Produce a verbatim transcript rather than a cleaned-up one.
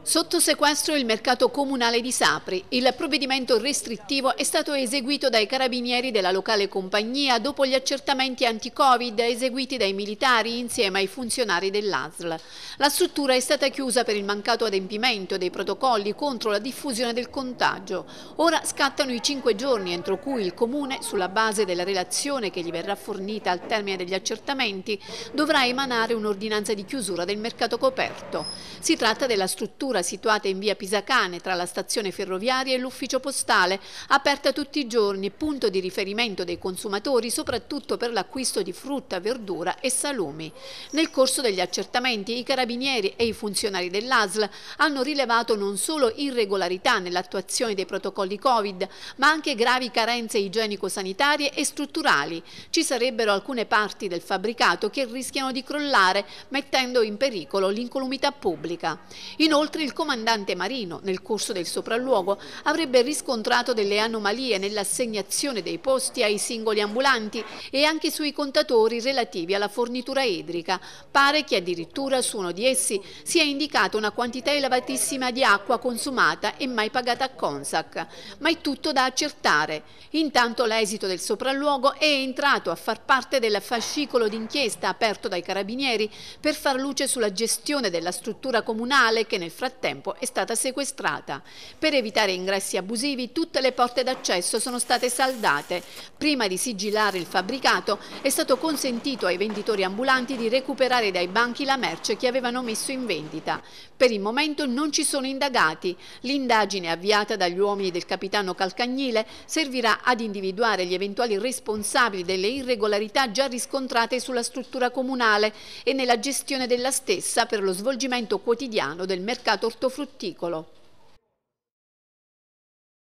Sotto sequestro il mercato comunale di Sapri. Il provvedimento restrittivo è stato eseguito dai carabinieri della locale compagnia dopo gli accertamenti anti-Covid eseguiti dai militari insieme ai funzionari dell'A S L. La struttura è stata chiusa per il mancato adempimento dei protocolli contro la diffusione del contagio. Ora scattano i cinque giorni entro cui il Comune, sulla base della relazione che gli verrà fornita al termine degli accertamenti, dovrà emanare un'ordinanza di chiusura del mercato coperto. Si tratta della struttura situata in via Pisacane tra la stazione ferroviaria e l'ufficio postale, aperta tutti i giorni, punto di riferimento dei consumatori soprattutto per l'acquisto di frutta, verdura e salumi. Nel corso degli accertamenti i carabinieri e i funzionari dell'A S L hanno rilevato non solo irregolarità nell'attuazione dei protocolli Covid, ma anche gravi carenze igienico-sanitarie e strutturali. Ci sarebbero alcune parti del fabbricato che rischiano di crollare, mettendo in pericolo l'incolumità pubblica. Inoltre il comandante Marino, nel corso del sopralluogo, avrebbe riscontrato delle anomalie nell'assegnazione dei posti ai singoli ambulanti e anche sui contatori relativi alla fornitura idrica. Pare che addirittura su uno di essi sia indicata una quantità elevatissima di acqua consumata e mai pagata a Consac. Ma è tutto da accertare. Intanto l'esito del sopralluogo è entrato a far parte del fascicolo d'inchiesta aperto dai carabinieri per far luce sulla gestione della struttura comunale che nel frattempo è stata sequestrata. Per evitare ingressi abusivi, tutte le porte d'accesso sono state saldate. Prima di sigillare il fabbricato è stato consentito ai venditori ambulanti di recuperare dai banchi la merce che avevano messo in vendita. Per il momento non ci sono indagati. L'indagine avviata dagli uomini del capitano Calcagnile servirà ad individuare gli eventuali responsabili delle irregolarità già riscontrate sulla struttura comunale e nella gestione della stessa per lo svolgimento quotidiano del mercato ortofrutticolo.